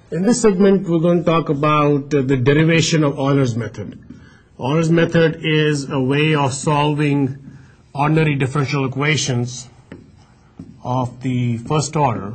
In this segment, we're going to talk about the derivation of Euler's method. Euler's method is a way of solving ordinary differential equations of the first order.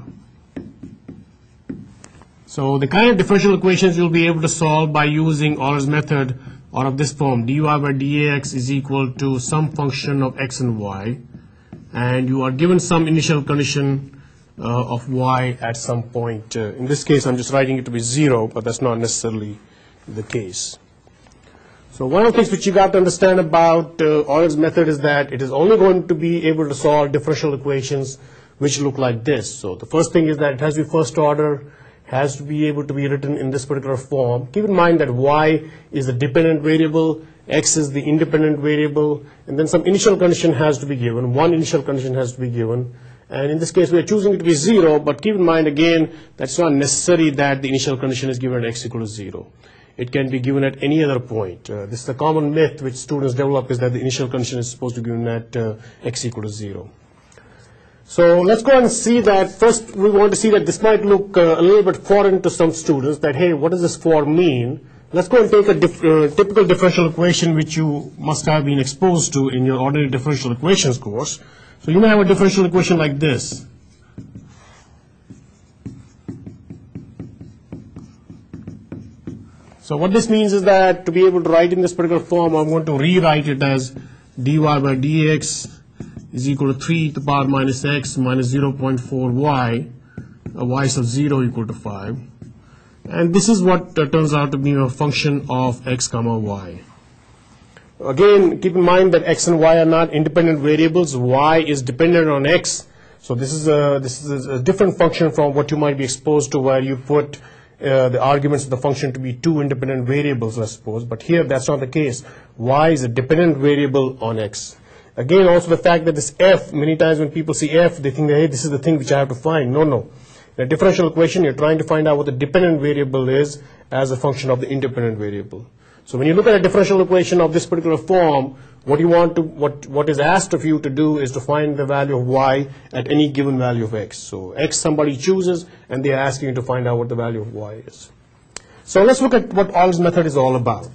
So the kind of differential equations you'll be able to solve by using Euler's method are of this form: dy by dx is equal to some function of x and y, and you are given some initial condition of y at some point. In this case, I'm just writing it to be 0, but that's not necessarily the case. So one of the things which you got to understand about Euler's method is that it is only going to be able to solve differential equations which look like this. So the first thing is that it has to be first order, has to be able to be written in this particular form. Keep in mind that y is the dependent variable, x is the independent variable, and then some initial condition has to be given. One initial condition has to be given. And in this case, we are choosing it to be 0, but keep in mind again, that's not necessary that the initial condition is given at x equal to 0. It can be given at any other point. This is the common myth which students develop, is that the initial condition is supposed to be given at x equal to 0. So let's go and see that. First, we want to see that this might look a little bit foreign to some students, that, hey, what does this for mean? Let's go and take a typical differential equation which you must have been exposed to in your ordinary differential equations course. So you may have a differential equation like this. So what this means is that to be able to write in this particular form, I'm going to rewrite it as dy by dx is equal to 3 to the power minus x minus 0.4 y, y sub 0 equal to 5. And this is what turns out to be a function of x comma y. Again, keep in mind that x and y are not independent variables. Y is dependent on x. So this is a different function from what you might be exposed to, where you put the arguments of the function to be two independent variables, I suppose. But here, that's not the case. Y is a dependent variable on x. Again, also the fact that this f, many times when people see f, they think that, hey, this is the thing which I have to find. No, no. In a differential equation, you're trying to find out what the dependent variable is as a function of the independent variable. So when you look at a differential equation of this particular form, what is asked of you to do is to find the value of y at any given value of x. So x somebody chooses, and they are asking you to find out what the value of y is. So let's look at what Euler's method is all about.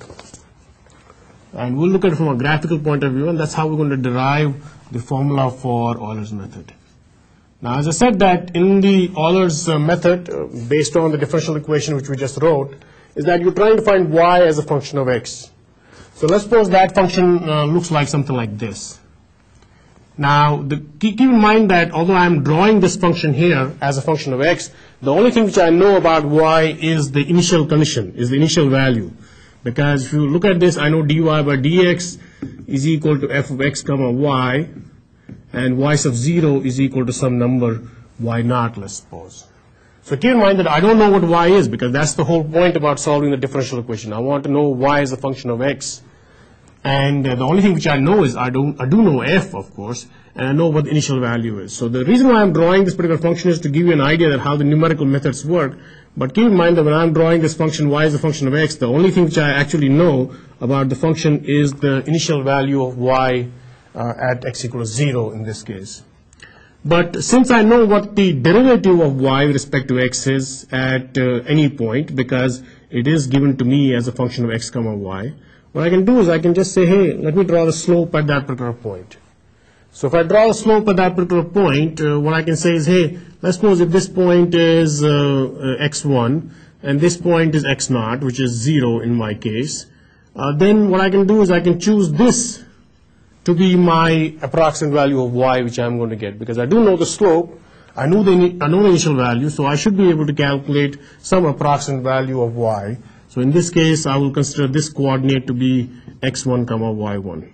And we'll look at it from a graphical point of view, and that's how we're going to derive the formula for Euler's method. Now, as I said, that in the Euler's method, based on the differential equation which we just wrote, is that you're trying to find y as a function of x. So let's suppose that function looks like something like this. Now, keep in mind that although I'm drawing this function here as a function of x, the only thing which I know about y is the initial condition, is the initial value. Because if you look at this, I know dy by dx is equal to f of x comma y, and y sub 0 is equal to some number y naught, let's suppose. So keep in mind that I don't know what y is, because that's the whole point about solving the differential equation. I want to know y as a function of x. And the only thing which I know is I do know f, of course, and I know what the initial value is. So the reason why I'm drawing this particular function is to give you an idea that how the numerical methods work. But keep in mind that when I'm drawing this function y as a function of x, the only thing which I actually know about the function is the initial value of y at x equals 0 in this case. But since I know what the derivative of y with respect to x is at any point, because it is given to me as a function of x comma y, what I can do is I can just say, hey, let me draw the slope at that particular point. So if I draw the slope at that particular point, what I can say is, hey, let's suppose if this point is x1 and this point is x0, which is 0 in my case, then what I can do is I can choose this to be my approximate value of y, which I'm going to get, because I do know the slope, I know the initial value, so I should be able to calculate some approximate value of y. So in this case, I will consider this coordinate to be x1 comma y1.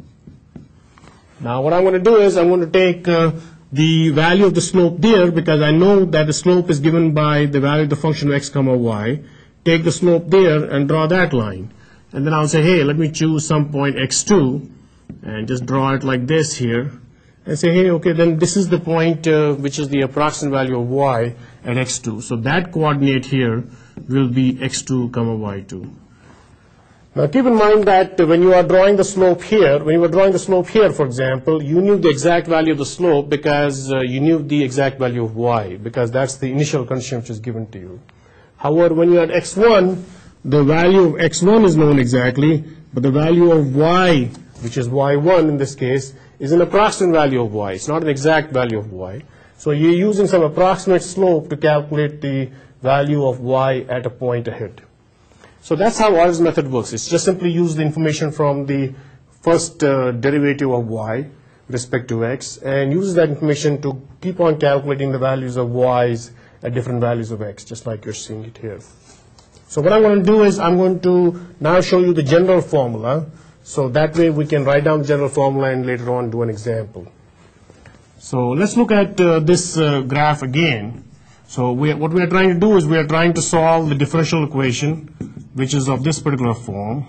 Now what I'm going to do is I'm going to take the value of the slope there, because I know that the slope is given by the value of the function of x comma y. Take the slope there and draw that line. And then I'll say, hey, let me choose some point x2 and just draw it like this here. And say, hey, okay, then this is the point which is the approximate value of y at x2. So that coordinate here will be x2 comma y2. Now keep in mind that when you are drawing the slope here, for example, you knew the exact value of the slope because you knew the exact value of y, because that's the initial condition which is given to you. However, when you're at x1, the value of x1 is known exactly, but the value of y, which is y1 in this case, is an approximate value of y. It's not an exact value of y. So you're using some approximate slope to calculate the value of y at a point ahead. So that's how Euler's method works. It's just simply use the information from the first derivative of y with respect to x and uses that information to keep on calculating the values of y's at different values of x, just like you're seeing it here. So what I'm going to do is I'm going to now show you the general formula, so that way we can write down the general formula and later on do an example. So let's look at this graph again. So what we are trying to do is we are trying to solve the differential equation, which is of this particular form,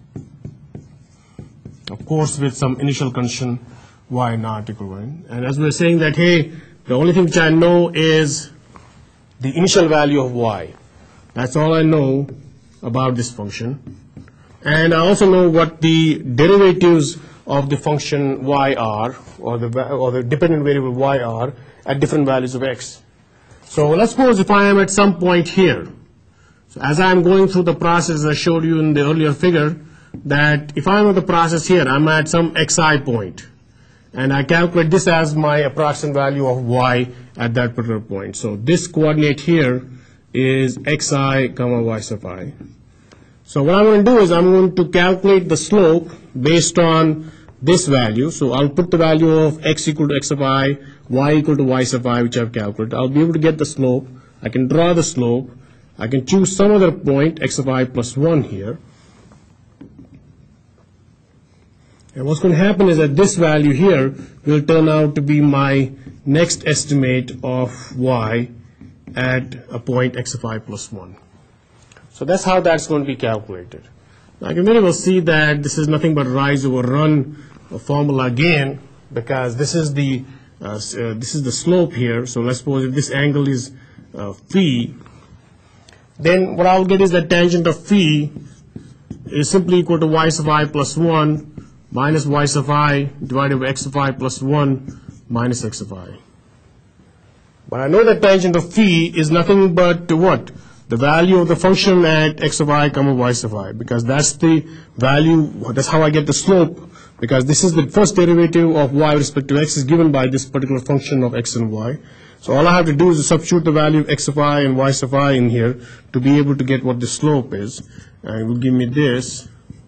of course with some initial condition y not equivalent. And as we're saying that, hey, the only thing which I know is the initial value of y. That's all I know about this function. And I also know what the derivatives of the function y are, or the dependent variable y are, at different values of x. So let's suppose if I am at some point here. So as I am going through the process I showed you in the earlier figure, that if I'm at the process here, I'm at some xi point. And I calculate this as my approximate value of y at that particular point. So this coordinate here is xi comma y sub I. So what I'm going to do is I'm going to calculate the slope based on this value. So I'll put the value of x equal to x sub I, y equal to y sub I, which I've calculated. I'll be able to get the slope. I can draw the slope. I can choose some other point, x sub I plus 1 here. And what's going to happen is that this value here will turn out to be my next estimate of y at a point x sub I plus 1. So that's how that's going to be calculated. Now I can very well see that this is nothing but rise over run formula again, because this is the slope here. So let's suppose if this angle is phi, then what I'll get is that tangent of phi is simply equal to y sub I plus 1 minus y sub I divided by x sub I plus 1 minus x sub I. But I know that tangent of phi is nothing but what? The value of the function at x sub I comma y sub I, because that's the value, that's how I get the slope, because this is the first derivative of y with respect to x is given by this particular function of x and y. So all I have to do is to substitute the value of x sub I and y sub I in here to be able to get what the slope is, and it will give me this.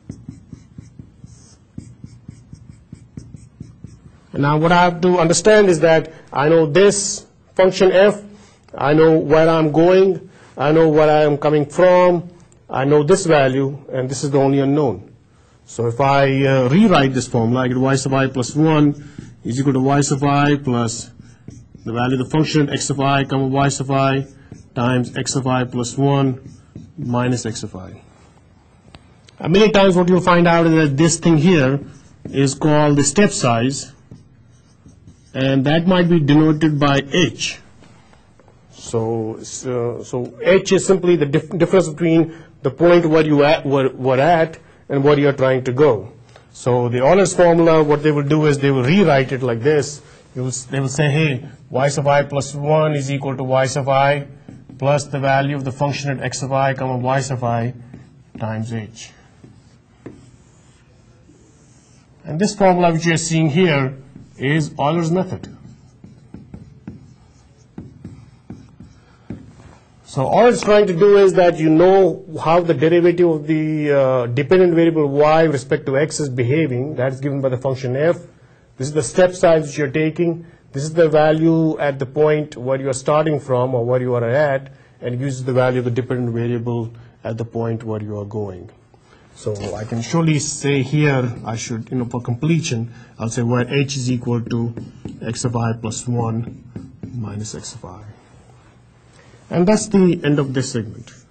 And now what I have to understand is that I know this function f, I know where I'm going, I know where I am coming from, I know this value, and this is the only unknown. So if I rewrite this formula, I get y sub I plus 1 is equal to y sub I plus the value of the function x sub I comma y sub I times x sub I plus 1 minus x sub I. And many times what you'll find out is that this thing here is called the step size, and that might be denoted by h. So h is simply the difference between the point where you were at and where you are trying to go. So the Euler's formula, what they will do is they will rewrite it like this. They will say, hey, y sub I plus 1 is equal to y sub I plus the value of the function at x sub I comma y sub I times h. And this formula which you are seeing here is Euler's method. So all it's trying to do is that you know how the derivative of the dependent variable y with respect to x is behaving. That is given by the function f. This is the step size which you're taking. This is the value at the point where you are starting from or where you are at, and it uses the value of the dependent variable at the point where you are going. So I can surely say here, I should, for completion, I'll say where h is equal to x sub I plus 1 minus x sub I. And that's the end of this segment.